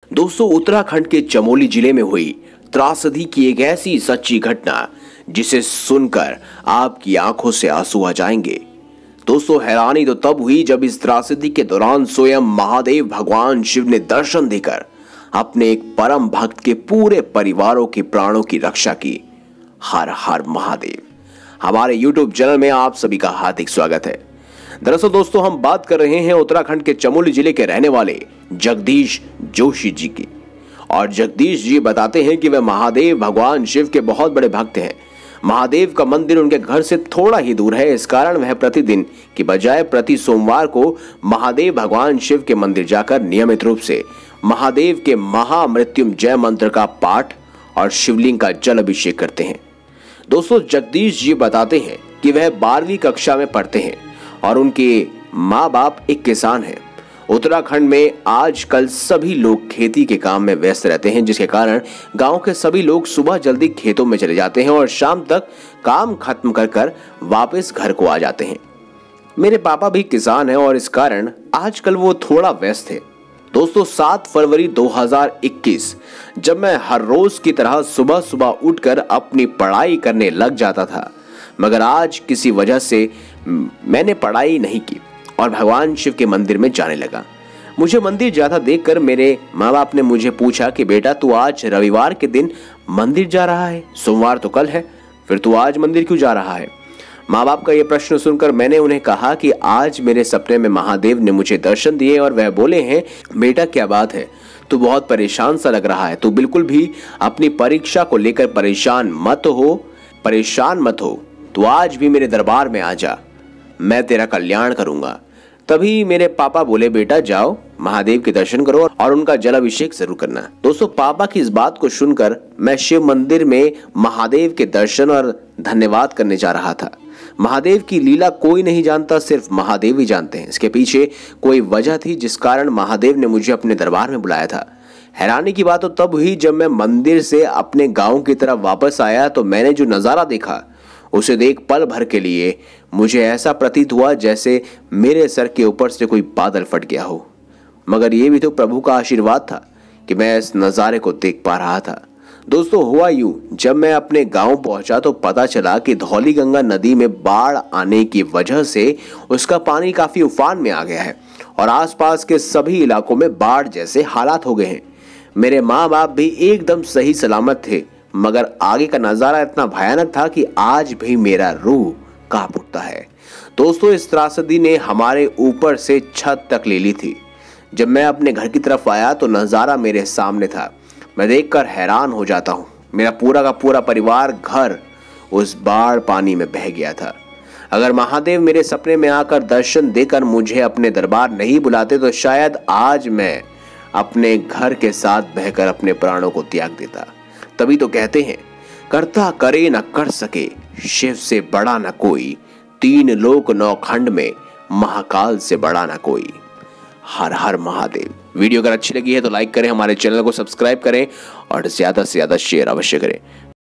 दोस्तों, उत्तराखंड के चमोली जिले में हुई त्रासदी की एक ऐसी सच्ची घटना जिसे सुनकर आपकी आंखों से आंसू आ जाएंगे। दोस्तों, हैरानी तो तब हुई जब इस त्रासदी के दौरान स्वयं महादेव भगवान शिव ने दर्शन देकर अपने एक परम भक्त के पूरे परिवारों के प्राणों की रक्षा की। हर हर महादेव। हमारे YouTube चैनल में आप सभी का हार्दिक स्वागत है। दरअसल दोस्तों, हम बात कर रहे हैं उत्तराखंड के चमोली जिले के रहने वाले जगदीश जोशी जी की। और जगदीश जी बताते हैं कि वे महादेव भगवान शिव के बहुत बड़े भक्त हैं। महादेव का मंदिर उनके घर से थोड़ा ही दूर है। इस कारण वह प्रतिदिन की बजाय प्रति सोमवार को महादेव भगवान शिव के मंदिर जाकर नियमित रूप से महादेव के महामृत्युंजय मंत्र का पाठ और शिवलिंग का जल अभिषेक करते हैं। दोस्तों, जगदीश जी बताते हैं कि वह 12वीं कक्षा में पढ़ते हैं और उनके माँ बाप एक किसान हैं। उत्तराखंड में आजकल सभी लोग खेती के काम में व्यस्त रहते हैं, जिसके कारण गांव के सभी लोग सुबह जल्दी खेतों में चले जाते हैं और शाम तक काम खत्म कर वापस घर को आ जाते हैं। मेरे पापा भी किसान हैं और इस कारण आजकल वो थोड़ा व्यस्त है। दोस्तों, 7 फरवरी 2021 जब मैं हर रोज की तरह सुबह सुबह उठकर अपनी पढ़ाई करने लग जाता था, मगर आज किसी वजह से मैंने पढ़ाई नहीं की और भगवान शिव के मंदिर में जाने लगा। मुझे मंदिर जाता देखकर मेरे माँ बाप ने मुझे पूछा कि बेटा, तू आज रविवार के दिन मंदिर जा रहा है, सोमवार तो कल है, फिर तू आज मंदिर क्यों जा रहा है? माँ बाप का यह प्रश्न सुनकर मैंने उन्हें कहा कि आज मेरे सपने में महादेव ने मुझे दर्शन दिए और वह बोले हैं, बेटा क्या बात है, तू बहुत परेशान सा लग रहा है, तू बिल्कुल भी अपनी परीक्षा को लेकर परेशान मत हो, तू आज भी मेरे दरबार में आ जा, मैं तेरा कल्याण करूंगा। तभी मेरे पापा बोले, बेटा जाओ महादेव के दर्शन करो और उनका जल अभिषेक जरूर करना। दोस्तों, पापा की इस बात को सुनकर मैं शिव मंदिर में महादेव के दर्शन और धन्यवाद करने जा रहा था। महादेव की लीला कोई नहीं जानता, सिर्फ महादेव ही जानते हैं। इसके पीछे कोई वजह थी जिस कारण महादेव ने मुझे अपने दरबार में बुलाया था। हैरानी की बात तो तब हुई जब मैं मंदिर से अपने गाँव की तरफ वापस आया तो मैंने जो नजारा देखा उसे देख पल भर के लिए मुझे ऐसा प्रतीत हुआ जैसे मेरे सर के ऊपर से कोई बादल फट गया हो। मगर यह भी तो प्रभु का आशीर्वाद था कि मैं इस नज़ारे को देख पा रहा था। दोस्तों, हुआ यूं, जब मैं अपने गांव पहुंचा तो पता चला कि धौलीगंगा नदी में बाढ़ आने की वजह से उसका पानी काफी उफान में आ गया है और आसपास के सभी इलाकों में बाढ़ जैसे हालात हो गए हैं। मेरे माँ बाप भी एकदम सही सलामत थे, मगर आगे का नजारा इतना भयानक था कि आज भी मेरा रूह कांप उठता है। दोस्तों, इस त्रासदी ने हमारे ऊपर से छत तक ले ली थी। जब मैं अपने घर की तरफ आया तो नजारा मेरे सामने था। मैं देखकर हैरान हो जाता हूँ। मेरा पूरा का पूरा परिवार, घर उस बाढ़ पानी में बह गया था। अगर महादेव मेरे सपने में आकर दर्शन देकर मुझे अपने दरबार नहीं बुलाते तो शायद आज मैं अपने घर के साथ बहकर अपने प्राणों को त्याग देता। तभी तो कहते हैं, करता करे न कर सके, शिव से बड़ा न कोई, 3 लोक 9 खंड में महाकाल से बड़ा न कोई। हर हर महादेव। वीडियो अगर अच्छी लगी है तो लाइक करें, हमारे चैनल को सब्सक्राइब करें और ज्यादा से ज्यादा शेयर अवश्य करें।